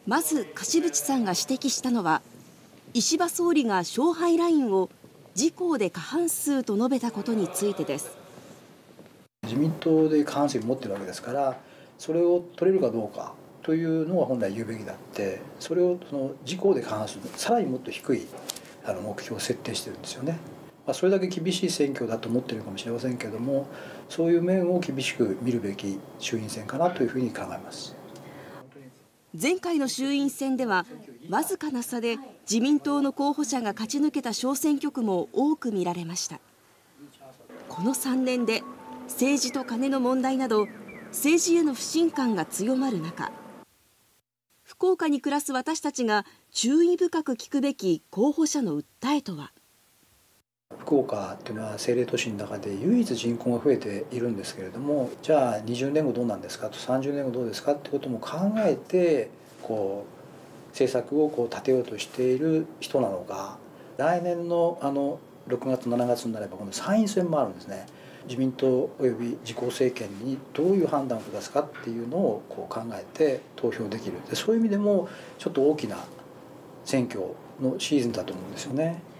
まず樫渕さんが指摘したのは、石破総理が勝敗ラインを自公で過半数と述べたことについてです。 自民党で過半数を持っているわけですから、それを取れるかどうかというのは本来言うべきであって、それを自公で過半数、さらにもっと低い目標を設定してるんですよね。それだけ厳しい選挙だと思っているかもしれませんけれども、そういう面を厳しく見るべき衆院選かなというふうに考えます。 前回の衆院選ではわずかな差で自民党の候補者が勝ち抜けた小選挙区も多く見られました。この3年で政治とカネの問題など政治への不信感が強まる中、福岡に暮らす私たちが注意深く聞くべき候補者の訴えとは。 福岡っていうのは政令都市の中で唯一人口が増えているんですけれども、じゃあ20年後どうなんですかと、30年後どうですかってことも考えて政策を立てようとしている人なのか、来年の6月7月になればこの参院選もあるんですね。自民党および自公政権にどういう判断を下すかっていうのを考えて投票できる。そういう意味でもちょっと大きな選挙のシーズンだと思うんですよね。